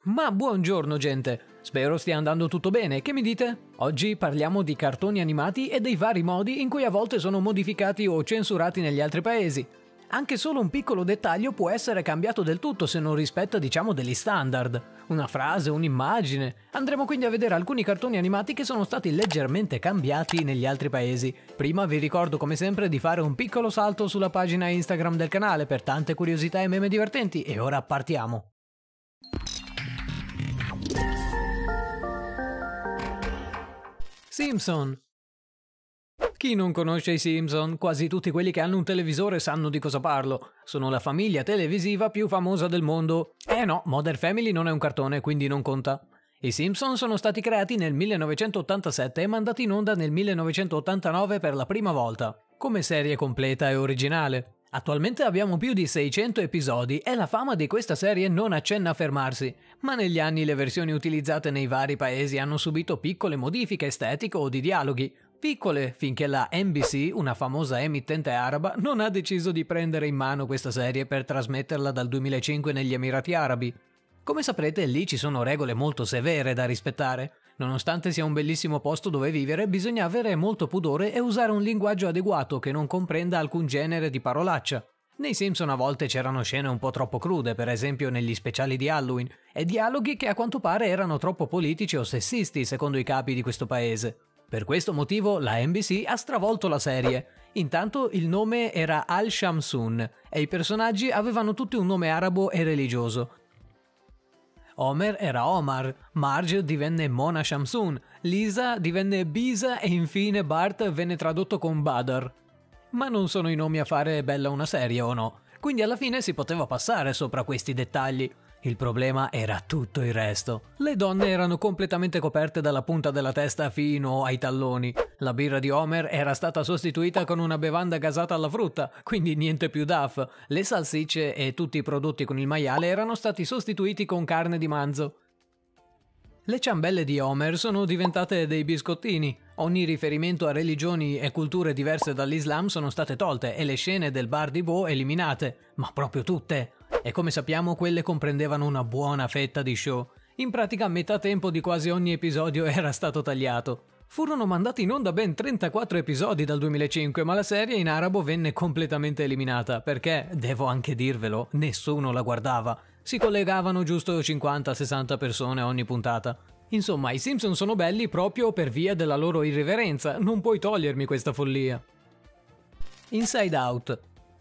Ma buongiorno gente, spero stia andando tutto bene, che mi dite? Oggi parliamo di cartoni animati e dei vari modi in cui a volte sono modificati o censurati negli altri paesi. Anche solo un piccolo dettaglio può essere cambiato del tutto se non rispetta, diciamo, degli standard. Una frase, un'immagine. Andremo quindi a vedere alcuni cartoni animati che sono stati leggermente cambiati negli altri paesi. Prima vi ricordo come sempre di fare un piccolo salto sulla pagina Instagram del canale per tante curiosità e meme divertenti e ora partiamo. Simpson. Chi non conosce i Simpson? Quasi tutti quelli che hanno un televisore sanno di cosa parlo. Sono la famiglia televisiva più famosa del mondo. No, Modern Family non è un cartone, quindi non conta. I Simpson sono stati creati nel 1987 e mandati in onda nel 1989 per la prima volta, come serie completa e originale. Attualmente abbiamo più di 600 episodi e la fama di questa serie non accenna a fermarsi, ma negli anni le versioni utilizzate nei vari paesi hanno subito piccole modifiche estetiche o di dialoghi. Piccole, finché la NBC, una famosa emittente araba, non ha deciso di prendere in mano questa serie per trasmetterla dal 2005 negli Emirati Arabi. Come saprete, lì ci sono regole molto severe da rispettare. Nonostante sia un bellissimo posto dove vivere, bisogna avere molto pudore e usare un linguaggio adeguato che non comprenda alcun genere di parolaccia. Nei Simpson a volte c'erano scene un po' troppo crude, per esempio negli speciali di Halloween, e dialoghi che a quanto pare erano troppo politici o sessisti secondo i capi di questo paese. Per questo motivo la NBC ha stravolto la serie. Intanto il nome era Al-Shamsun e i personaggi avevano tutti un nome arabo e religioso. Homer era Omar, Marge divenne Mona Shamsun, Lisa divenne Bisa e infine Bart venne tradotto con Badr. Ma non sono i nomi a fare bella una serie, o no? Quindi alla fine si poteva passare sopra questi dettagli. Il problema era tutto il resto. Le donne erano completamente coperte dalla punta della testa fino ai talloni. La birra di Homer era stata sostituita con una bevanda gasata alla frutta, quindi niente più Duff. Le salsicce e tutti i prodotti con il maiale erano stati sostituiti con carne di manzo. Le ciambelle di Homer sono diventate dei biscottini. Ogni riferimento a religioni e culture diverse dall'Islam sono state tolte e le scene del bar di Bo eliminate, ma proprio tutte. E come sappiamo quelle comprendevano una buona fetta di show. In pratica metà tempo di quasi ogni episodio era stato tagliato. Furono mandati in onda ben 34 episodi dal 2005, ma la serie in arabo venne completamente eliminata, perché, devo anche dirvelo, nessuno la guardava. Si collegavano giusto 50-60 persone a ogni puntata. Insomma, i Simpson sono belli proprio per via della loro irriverenza, non puoi togliermi questa follia. Inside Out.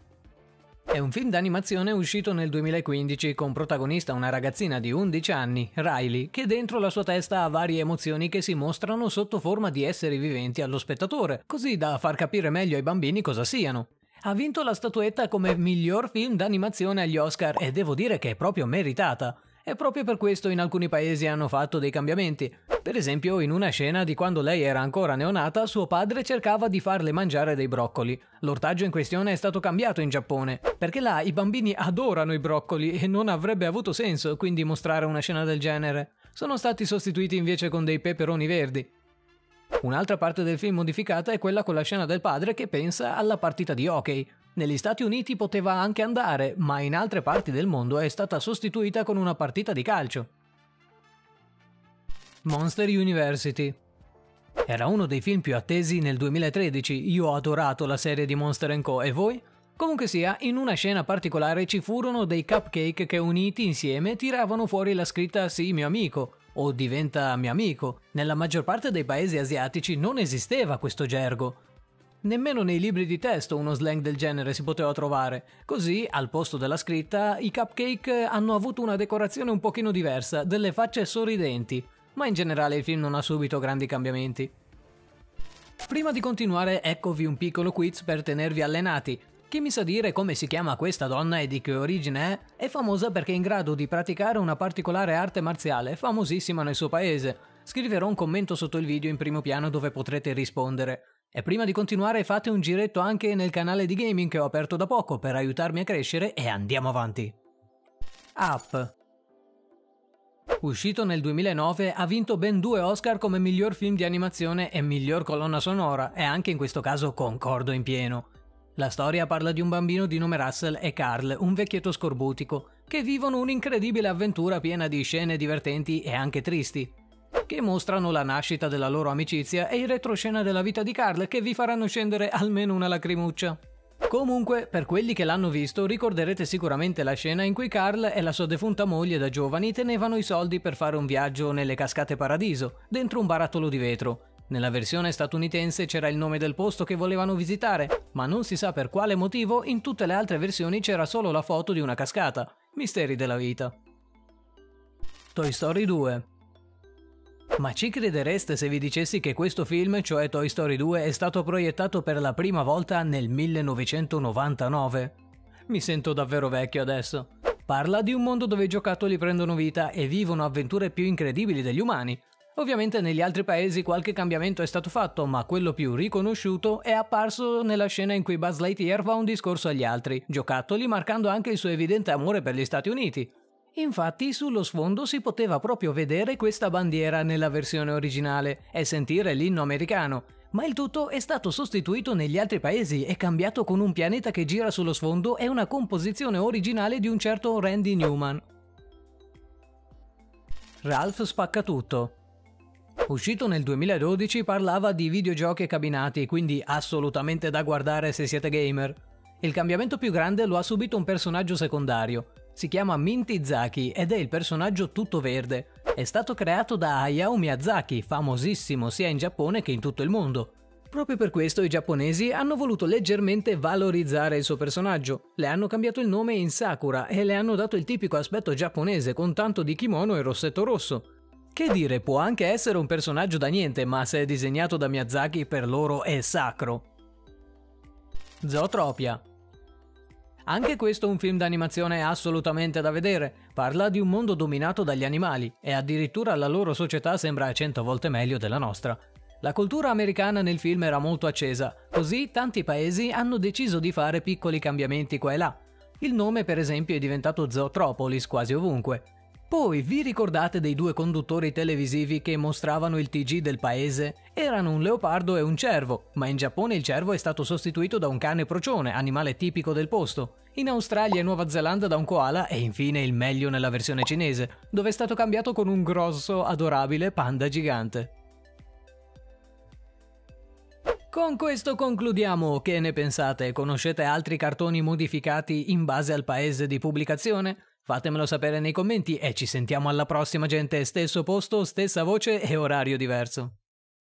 È un film d'animazione uscito nel 2015 con protagonista una ragazzina di 11 anni, Riley, che dentro la sua testa ha varie emozioni che si mostrano sotto forma di esseri viventi allo spettatore, così da far capire meglio ai bambini cosa siano. Ha vinto la statuetta come miglior film d'animazione agli Oscar e devo dire che è proprio meritata. E proprio per questo in alcuni paesi hanno fatto dei cambiamenti. Per esempio, in una scena di quando lei era ancora neonata, suo padre cercava di farle mangiare dei broccoli. L'ortaggio in questione è stato cambiato in Giappone, perché là i bambini adorano i broccoli e non avrebbe avuto senso quindi mostrare una scena del genere. Sono stati sostituiti invece con dei peperoni verdi. Un'altra parte del film modificata è quella con la scena del padre che pensa alla partita di hockey. Negli Stati Uniti poteva anche andare, ma in altre parti del mondo è stata sostituita con una partita di calcio. Monster University. Era uno dei film più attesi nel 2013, io ho adorato la serie di Monster & Co. E voi? Comunque sia, in una scena particolare ci furono dei cupcake che uniti insieme tiravano fuori la scritta "Sì, mio amico" o "Diventa mio amico". Nella maggior parte dei paesi asiatici non esisteva questo gergo. Nemmeno nei libri di testo uno slang del genere si poteva trovare. Così, al posto della scritta, i cupcake hanno avuto una decorazione un pochino diversa, delle facce sorridenti. Ma in generale il film non ha subito grandi cambiamenti. Prima di continuare, eccovi un piccolo quiz per tenervi allenati. Chi mi sa dire come si chiama questa donna e di che origine è? È famosa perché è in grado di praticare una particolare arte marziale, famosissima nel suo paese. Scriverò un commento sotto il video in primo piano dove potrete rispondere. E prima di continuare fate un giretto anche nel canale di gaming che ho aperto da poco per aiutarmi a crescere e andiamo avanti. Up. Uscito nel 2009, ha vinto ben 2 Oscar come miglior film di animazione e miglior colonna sonora, e anche in questo caso concordo in pieno. La storia parla di un bambino di nome Russell e Carl, un vecchietto scorbutico. che vivono un'incredibile avventura piena di scene divertenti e anche tristi, che mostrano la nascita della loro amicizia e il retroscena della vita di Carl che vi faranno scendere almeno una lacrimuccia. Comunque, per quelli che l'hanno visto, ricorderete sicuramente la scena in cui Carl e la sua defunta moglie da giovani tenevano i soldi per fare un viaggio nelle Cascate Paradiso, dentro un barattolo di vetro. Nella versione statunitense c'era il nome del posto che volevano visitare, ma non si sa per quale motivo in tutte le altre versioni c'era solo la foto di una cascata. Misteri della vita. Toy Story 2. Ma ci credereste se vi dicessi che questo film, cioè Toy Story 2, è stato proiettato per la prima volta nel 1999? Mi sento davvero vecchio adesso. Parla di un mondo dove i giocattoli prendono vita e vivono avventure più incredibili degli umani. Ovviamente negli altri paesi qualche cambiamento è stato fatto, ma quello più riconosciuto è apparso nella scena in cui Buzz Lightyear fa un discorso agli altri giocattoli, marcando anche il suo evidente amore per gli Stati Uniti. Infatti sullo sfondo si poteva proprio vedere questa bandiera nella versione originale e sentire l'inno americano, ma il tutto è stato sostituito negli altri paesi e cambiato con un pianeta che gira sullo sfondo e una composizione originale di un certo Randy Newman. Ralph Spaccatutto. Uscito nel 2012, parlava di videogiochi e cabinati, quindi assolutamente da guardare se siete gamer. Il cambiamento più grande lo ha subito un personaggio secondario. Si chiama Minty Zaki ed è il personaggio tutto verde. È stato creato da Hayao Miyazaki, famosissimo sia in Giappone che in tutto il mondo. Proprio per questo i giapponesi hanno voluto leggermente valorizzare il suo personaggio. Le hanno cambiato il nome in Sakura e le hanno dato il tipico aspetto giapponese con tanto di kimono e rossetto rosso. Che dire, può anche essere un personaggio da niente, ma se è disegnato da Miyazaki per loro è sacro. Zootropia. Anche questo è un film d'animazione assolutamente da vedere. Parla di un mondo dominato dagli animali e addirittura la loro società sembra 100 volte meglio della nostra. La cultura americana nel film era molto accesa, così tanti paesi hanno deciso di fare piccoli cambiamenti qua e là. Il nome per esempio è diventato Zootropolis quasi ovunque. Poi vi ricordate dei due conduttori televisivi che mostravano il TG del paese? Erano un leopardo e un cervo, ma in Giappone il cervo è stato sostituito da un cane procione, animale tipico del posto. In Australia e Nuova Zelanda da un koala e infine il meglio nella versione cinese, dove è stato cambiato con un grosso, adorabile panda gigante. Con questo concludiamo. Che ne pensate? Conoscete altri cartoni modificati in base al paese di pubblicazione? Fatemelo sapere nei commenti e ci sentiamo alla prossima gente, stesso posto, stessa voce e orario diverso.